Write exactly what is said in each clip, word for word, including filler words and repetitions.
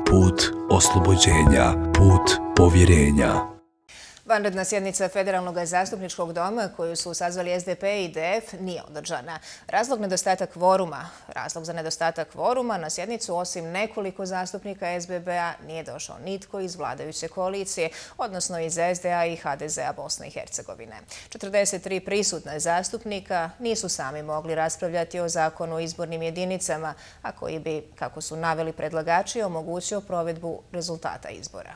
put oslobođenja, put povjerenja. Vanredna sjednica Federalnog zastupničkog doma koju su sazvali S D P i D F nije održana. Razlog nedostatak kvoruma. Razlog za nedostatak kvoruma na sjednicu osim nekoliko zastupnika S B B-a nije došao nitko iz vladajuće koalicije, odnosno iz S D A i H D Z-a Bosne i Hercegovine. četrdeset tri prisutna zastupnika nisu sami mogli raspravljati o zakonu o izbornim jedinicama, a koji bi, kako su naveli predlagači, omogućio provedbu rezultata izbora.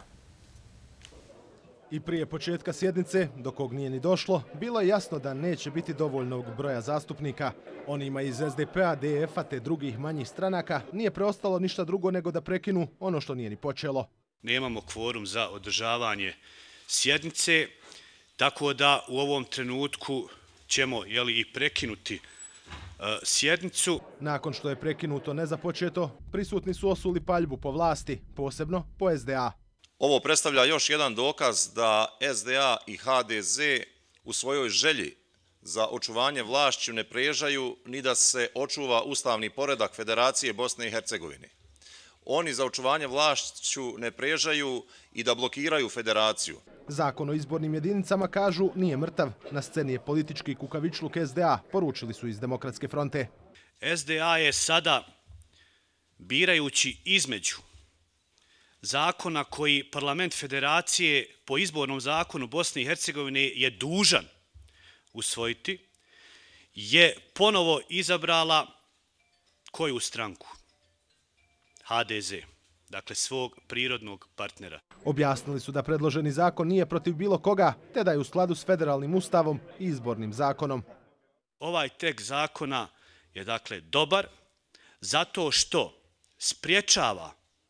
I prije početka sjednice, do kog nije ni došlo, bilo je jasno da neće biti dovoljnog broja zastupnika. Onima iz S D P-a, D F-a te drugih manjih stranaka nije preostalo ništa drugo nego da prekinu ono što nije ni počelo. Nemamo kvorum za održavanje sjednice, tako da u ovom trenutku ćemo jeli, i prekinuti uh, sjednicu. Nakon što je prekinuto nezapočeto, prisutni su osuli paljbu po vlasti, posebno po S D A. Ovo predstavlja još jedan dokaz da S D A i H D Z u svojoj želji za očuvanje vlašću ne prežaju ni da se očuva ustavni poredak Federacije Bosne i Hercegovine. Oni za očuvanje vlašću ne prežaju i da blokiraju federaciju. Zakon o izbornim jedinicama, kažu, nije mrtav. Na sceni je politički kukavičluk S D A, poručili su iz Demokratske fronte. S D A je sada, birajući između zakona koji parlament federacije po izbornom zakonu Bosne i Hercegovine je dužan usvojiti, je ponovo izabrala koju stranku? H D Z, dakle svog prirodnog partnera. Objasnili su da predloženi zakon nije protiv bilo koga, te da je u skladu s federalnim ustavom i izbornim zakonom. Ovaj tekst zakona je dakle dobar zato što spriječava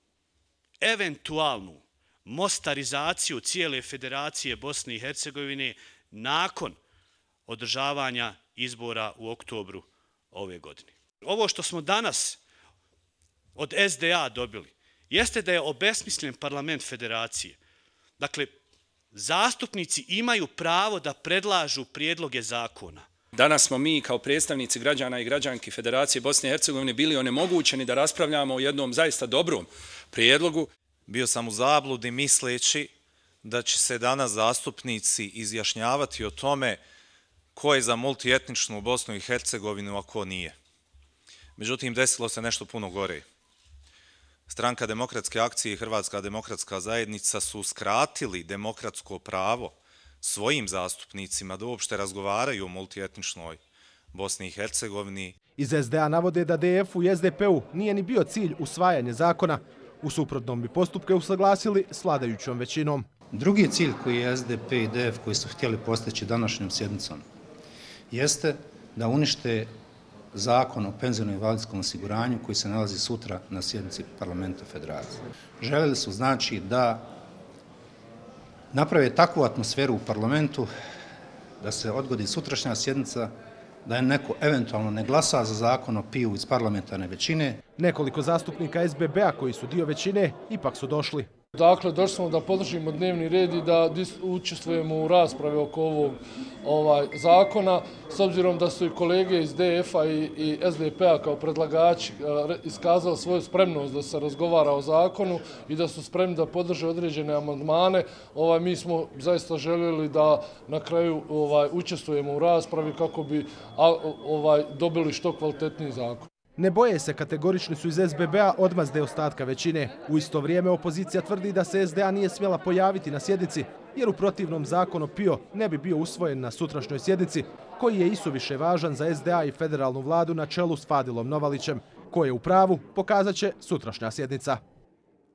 eventualnu mostarizaciju cijele Federacije Bosne i Hercegovine nakon održavanja izbora u oktobru ove godine. Ovo što smo danas od S D A dobili jeste da je obesmislen parlament Federacije. Dakle, zastupnici imaju pravo da predlažu prijedloge zakona. Danas smo mi kao predstavnici građana i građanki Federacije Bosne i Hercegovine bili onemogućeni da raspravljamo o jednom zaista dobrom prijedlogu. Bio sam u zabludi misleći da će se danas zastupnici izjašnjavati o tome ko je za multietničnu Bosnu i Hercegovinu, a ko nije. Međutim, desilo se nešto puno gore. Stranka Demokratske akcije i Hrvatska demokratska zajednica su uskratili demokratsko pravo svojim zastupnicima da uopšte razgovaraju o multietničnoj Bosni i Hercegovini. Iz S D A navode da D F-u i S D P-u nije ni bio cilj usvajanje zakona. U suprotnom bi postupke usaglasili s vladajućom većinom. Drugi cilj koji je S D P i D F koji su htjeli postići današnjom sjednicom jeste da unište zakon o penzionom i invalidskom osiguranju koji se nalazi sutra na sjednici parlamenta federacije. Željeli su znači da naprave takvu atmosferu u parlamentu da se odgodi sutrašnja sjednica, da je neko eventualno ne glasa za zakon o P I U iz parlamentarne većine. Nekoliko zastupnika S B B-a koji su dio većine ipak su došli. Dakle, došli smo da podržimo dnevni red i da učestvujemo u raspravi oko ovog ovaj, zakona, s obzirom da su i kolege iz D F-a i, i S D P-a kao predlagači iskazali svoju spremnost da se razgovara o zakonu i da su spremni da podrže određene amandmane. Ovaj, mi smo zaista željeli da na kraju ovaj, učestvujemo u raspravi kako bi ovaj, dobili što kvalitetniji zakon. Ne boje se, kategorični su iz S B B-a odmazde ostatka većine. U isto vrijeme opozicija tvrdi da se S D A nije smjela pojaviti na sjednici, jer u protivnom zakon o P I O ne bi bio usvojen na sutrašnjoj sjednici, koji je isuviše važan za S D A i federalnu vladu na čelu s Fadilom Novalićem. Ko je u pravu, pokazat će sutrašnja sjednica.